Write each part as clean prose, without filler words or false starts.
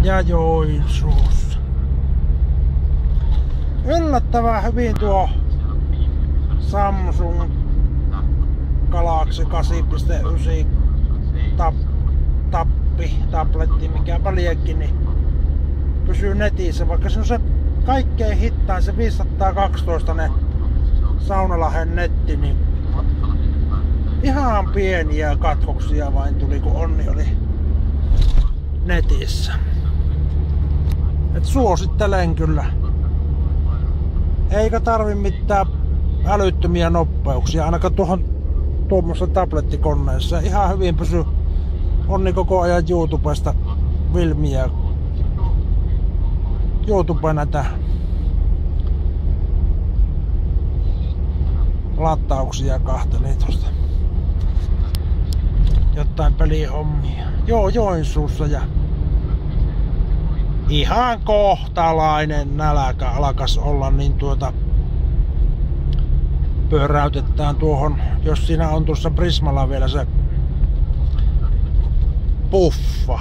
ja Joensuussa. Yllättävän hyvin tuo Samsung Galaxy 8.9 tabletti, mikäpä liekin, niin pysyy netissä, vaikka se on se kaikkein hittain, se 512 ne Saunalahden netti, niin ihan pieniä katkoksia vain tuli, kun onni oli netissä. Et suosittelen kyllä. Eikä tarvi mitään älyttömiä nopeuksia, ainakaan tuommoisessa tablettikoneessa. Ihan hyvin pysyy onni koko ajan YouTubesta filmiä. YouTube näitä latauksia kahteli tosta. Jotain pelihommia. Joo, Joensuussa ja ihan kohtalainen nälkä alkas olla, niin pyöräytetään tuohon, jos siinä on tuossa Prismalla vielä se puffa.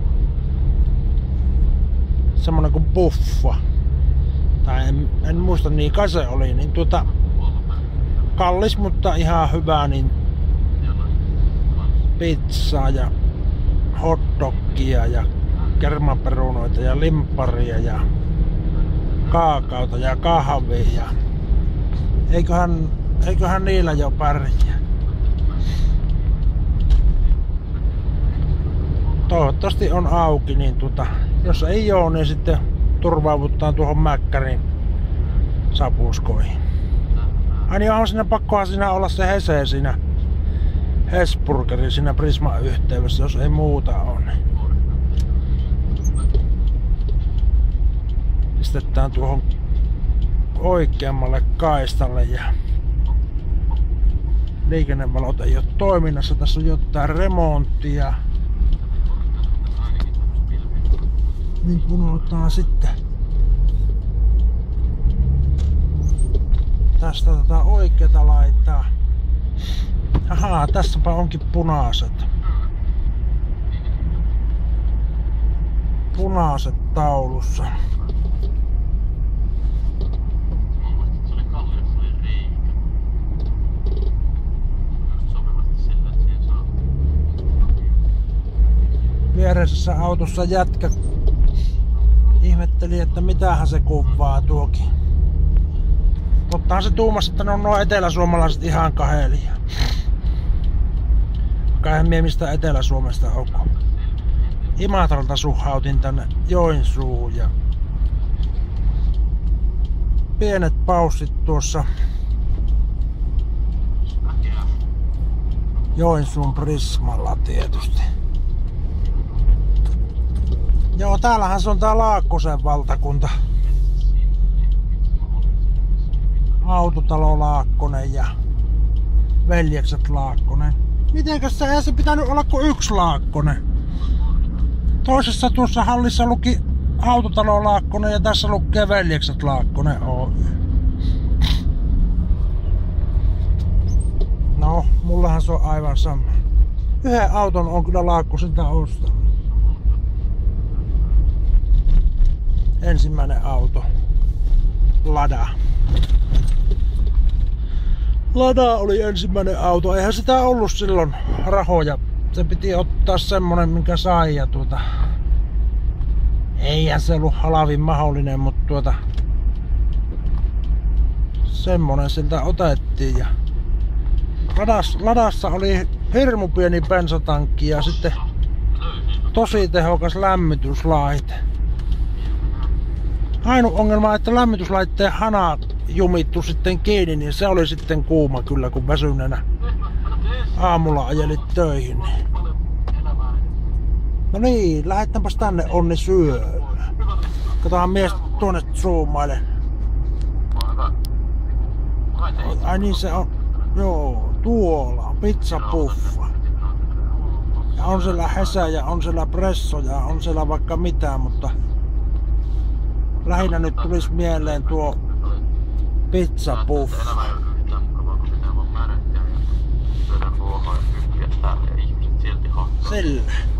Semmonen kuin puffa. Tai en muista, niin kai se oli, niin kallis, mutta ihan hyvä, niin pizzaa ja hotdogia ja kermaperunoita ja limpparia ja kaakaota ja kahvia. Eiköhän niillä jo pärjää. Toivottavasti on auki, niin jos ei oo, niin sitten turvaavuttaan tuohon Mäkkärin sapuskoihin. Aina on siinä pakkohan siinä olla se Hese siinä Hesburgeri siinä Prisman yhteydessä, jos ei muuta on. Pistetään tuohon oikeammalle kaistalle ja liikennevalot ei ole toiminnassa. Tässä on jotain remonttia. Niin punotaan sitten tästä oikeata laittaa. Ahaa, tässäpä onkin punaiset. Punaiset taulussa. Viereisessä autossa jätkä ihmetteli, että mitähän se kuvaa tuokin. Tottahan se tuumasi, että ne on nuo eteläsuomalaiset ihan kahelia. Eihän mie mistä Etelä-Suomesta on. Imatralta suhautin tänne Joensuuhun ja pienet paussit tuossa Joensuun Prismalla tietysti. Joo, täällähän se on tää Laakkosen valtakunta. Autotalo Laakkonen ja veljekset Laakkonen. Mitenkäs eihän se pitänyt olla kuin yksi Laakkonen? Toisessa tuossa hallissa luki Autotalo Laakkonen ja tässä lukee veljekset Laakkonen Oy. No, mullahan se on aivan sama. Yhden auton on kyllä Laakkosilta ostanut. Ensimmäinen auto. Lada. Lada oli ensimmäinen auto. Eihän sitä ollut silloin rahoja. Se piti ottaa semmonen, minkä sai. Ja eihän se ollut halvin mahdollinen, mutta semmonen siltä otettiin. Ja Ladassa oli hirmu pieni bensatankki ja sitten tosi tehokas lämmityslaite. Ainut ongelma, että lämmityslaitteen hana jumittu sitten kiinni, niin se oli sitten kuuma kyllä, kun väsyneenä aamulla ajelit töihin. No niin, lähetäänpäs tänne Onni syömään. Katsotaan mies tuonne zoomaile. Ai niin se on. Joo, tuolla pizzapuffa. Ja on siellä Hesä ja on siellä Presso ja on siellä vaikka mitään, mutta lähinnä nyt tulisi mieleen tuo pizzapuffa. Sillä.